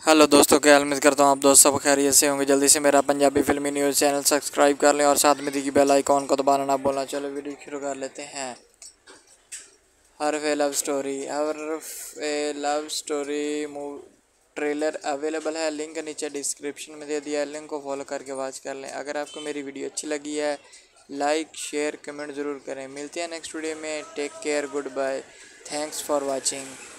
Hello दोस्तों, क्या हाल? उम्मीद करता हूँ आप दोस्त सब खैरियत से होंगे। जल्दी से मेरा पंजाबी फिल्मी न्यूज़ चैनल सब्सक्राइब कर लें और साथ में दिखी बेल आइकॉन को दबाना ना भूलना। चलो वीडियो शुरू कर लेते हैं। हरफ a love story. Harf a love story trailer available है, लिंक नीचे डिस्क्रिप्शन में दे दिया है, लिंक को फॉलो करके वॉच कर लें। अगर आपको मेरी वीडियो अच्छी लगी है लाइक शेयर कमेंट ज़रूर करें। मिलते हैं नेक्स्ट वीडियो में। Take care, goodbye, thanks for watching.